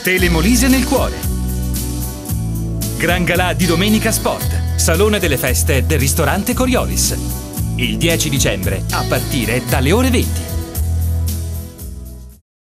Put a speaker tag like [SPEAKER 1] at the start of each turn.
[SPEAKER 1] Telemolise nel cuore. Gran galà di Domenica Sport, salone delle feste del ristorante Coriolis. Il 10 dicembre a partire dalle ore 20.